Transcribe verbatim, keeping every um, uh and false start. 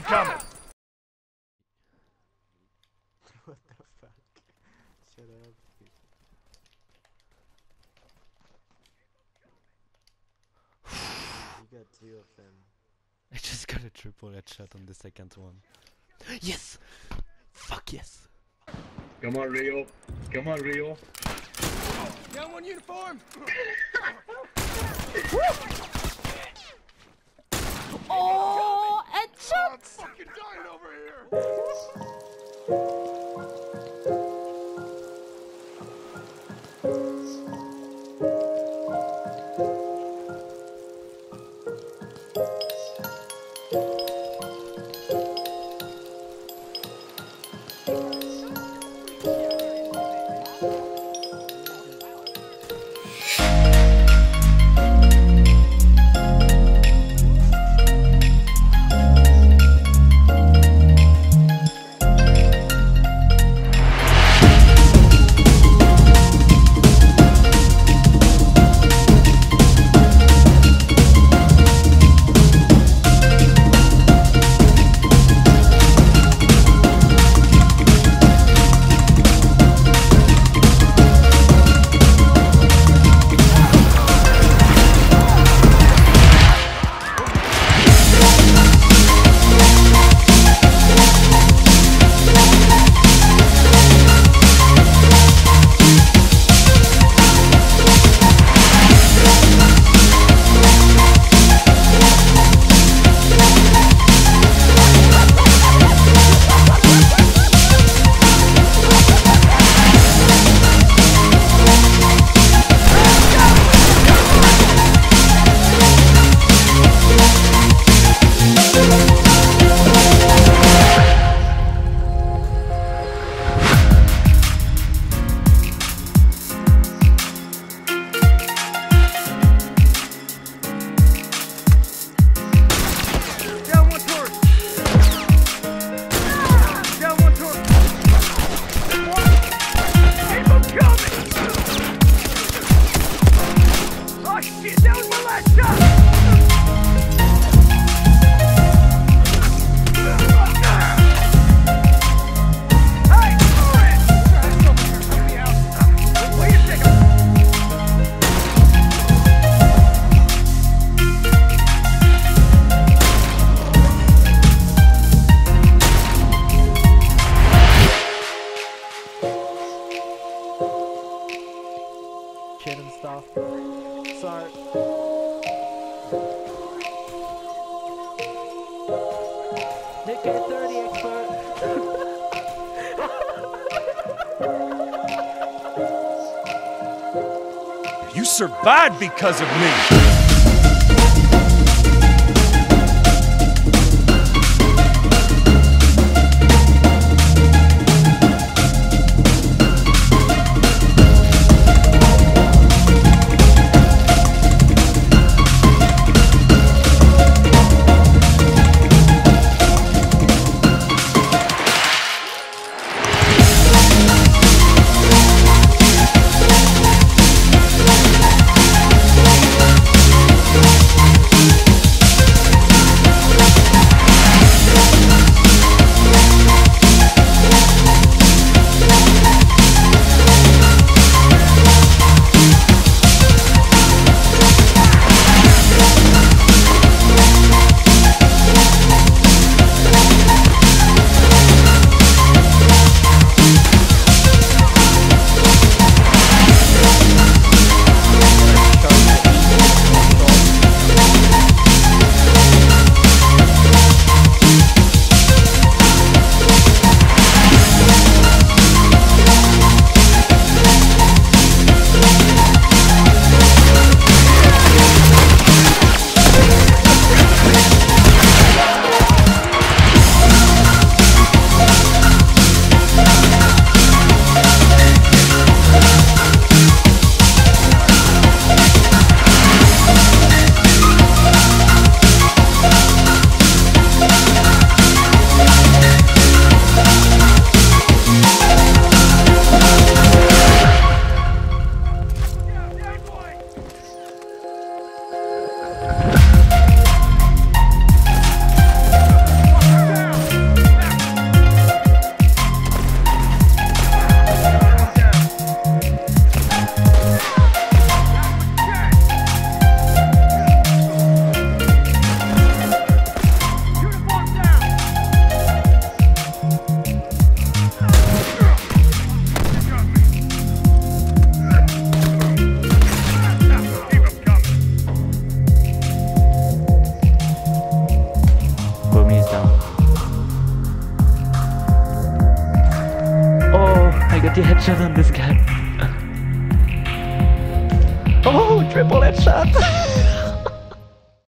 coming. What the fuck? Shut up. You got two of them. I just got a triple headshot on the second one. Yes! Fuck yes! Come on, Rio. Come on, Rio. Down one uniform! Oh, headshot! I'm fucking dying over here! And stuff. So Nick K thirty expert. You survived because of me. headshot on this guy. Oh, triple headshot!